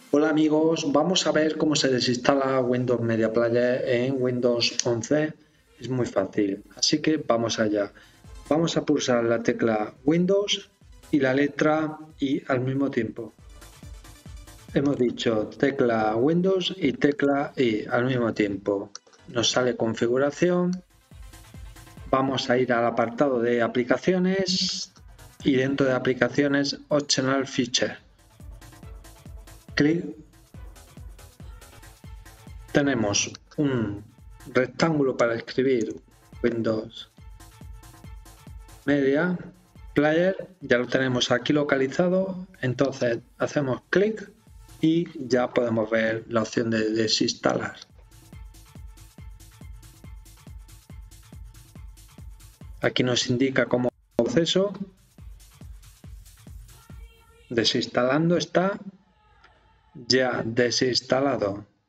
Hola amigos, vamos a ver cómo se desinstala Windows Media Player en Windows 11. Es muy fácil, así que vamos allá. Vamos a pulsar la tecla Windows y la letra I al mismo tiempo. Hemos dicho tecla Windows y tecla I al mismo tiempo. Nos sale configuración. Vamos a ir al apartado de aplicaciones y dentro de aplicaciones Optional Feature. Clic. Tenemos un rectángulo para escribir Windows Media Player, ya lo tenemos aquí localizado, entonces hacemos clic y ya podemos ver la opción de desinstalar. Aquí nos indica cómo proceso. Desinstalando está ya desinstalado.